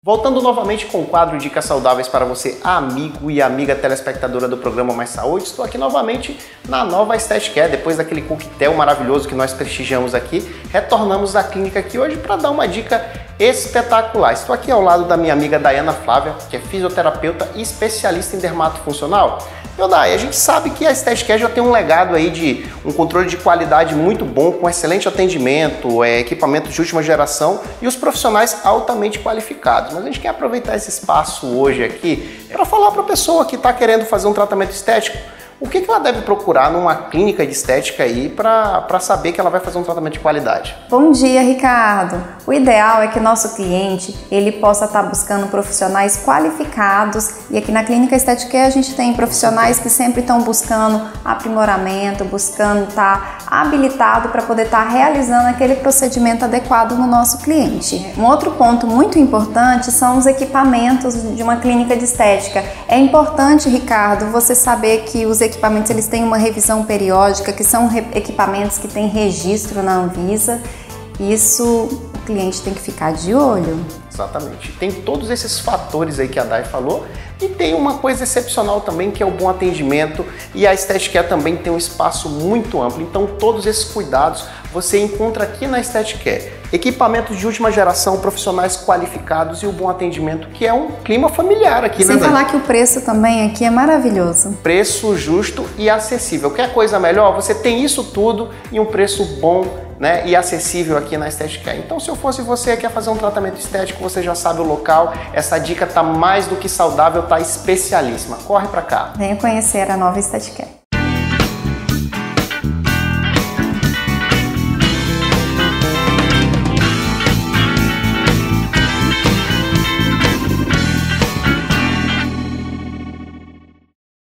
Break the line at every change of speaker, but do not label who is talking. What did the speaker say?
Voltando novamente com o quadro Dicas Saudáveis para você, amigo e amiga telespectadora do programa Mais Saúde, estou aqui novamente na Nova Estética Care. Depois daquele coquetel maravilhoso que nós prestigiamos aqui, retornamos à clínica aqui hoje para dar uma dica espetacular. Estou aqui ao lado da minha amiga Daiana Flávia, que é fisioterapeuta e especialista em dermatofuncional. Dai, a gente sabe que a Estética Care já tem um legado aí de um controle de qualidade muito bom, com excelente atendimento, equipamentos de última geração e os profissionais altamente qualificados. Mas a gente quer aproveitar esse espaço hoje aqui para falar para a pessoa que está querendo fazer um tratamento estético, o que ela deve procurar numa clínica de estética aí para saber que ela vai fazer um tratamento de qualidade?
Bom dia, Ricardo! O ideal é que o nosso cliente ele possa estar buscando profissionais qualificados, e aqui na Clínica Estética Care a gente tem profissionais que sempre estão buscando aprimoramento, buscando estar habilitado para poder estar realizando aquele procedimento adequado no nosso cliente. Um outro ponto muito importante são os equipamentos de uma clínica de estética. É importante, Ricardo, você saber que os equipamentos eles têm uma revisão periódica, que são equipamentos que têm registro na Anvisa. Isso o cliente tem que ficar de olho.
Exatamente. Tem todos esses fatores aí que a Dai falou, e tem uma coisa excepcional também, que é o bom atendimento, e a Estética Care também tem um espaço muito amplo. Então todos esses cuidados você encontra aqui na Estética Care. Equipamentos de última geração, profissionais qualificados e o bom atendimento, que é um clima familiar aqui, né?
Sem falar que o preço também aqui é maravilhoso.
Preço justo e acessível. Quer coisa melhor? Você tem isso tudo e um preço bom, né, e acessível aqui na Estética Care. Então, se eu fosse você que quer fazer um tratamento estético, você já sabe o local. Essa dica tá mais do que saudável, tá especialíssima. Corre pra cá.
Venha conhecer a Nova Estética Care.